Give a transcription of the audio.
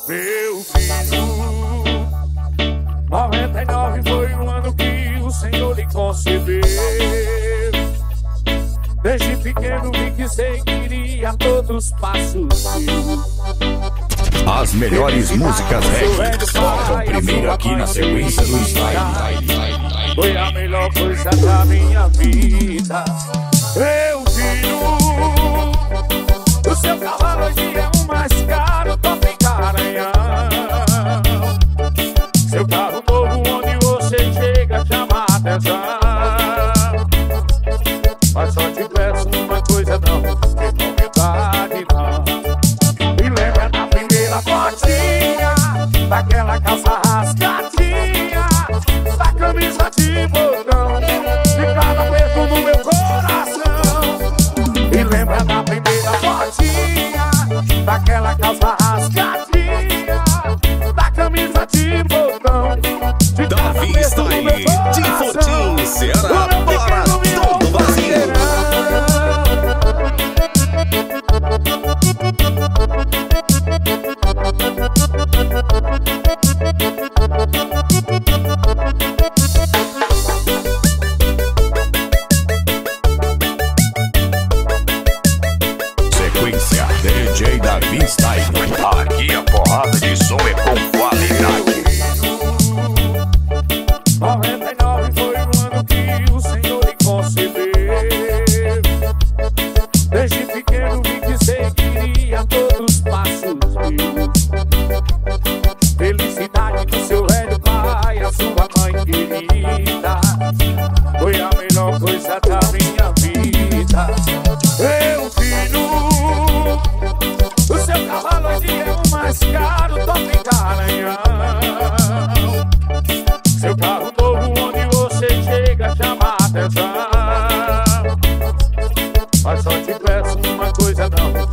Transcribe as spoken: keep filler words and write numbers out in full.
Meu filho, noventa e nove foi o ano que o Senhor lhe concedeu. Desde pequeno vi que seguiria todos os passos seus. As melhores músicas reggae tocam primeiro aqui na sequência do Style. Foi a melhor coisa da minha vida. Meu filho, o seu cavalo hoje é o mais caro, Top Garanhão. Seu carro novo onde você chega chama a atenção. Mas só te peço uma coisa, não tem novidade não. E lembra da primeira fotinha, daquela calça rasgadinha, da camisa de botão, de cada aperto no meu coração. E lembra da primeira fotinha, daquela calça rasgadinha, da camisa de botão, de cada Davi aperto no meu Style, coração. de Fortim, Ceará, para todo o Brasil. Sequência D J Davi Style. Aqui a porrada de som é com qualidade. noventa e nove foi o ano que o Senhor lhe concedeu. Desde pequeno vi que seguiria todos os passos meus. Felicidade do seu velho pai, a sua mãe querida, foi a melhor coisa da minha vida. Meu filho, o seu cavalo hoje é o mais caro, Top Garanhão. Seu carro novo onde você chega chama a atenção. Mas só te peço uma coisa, não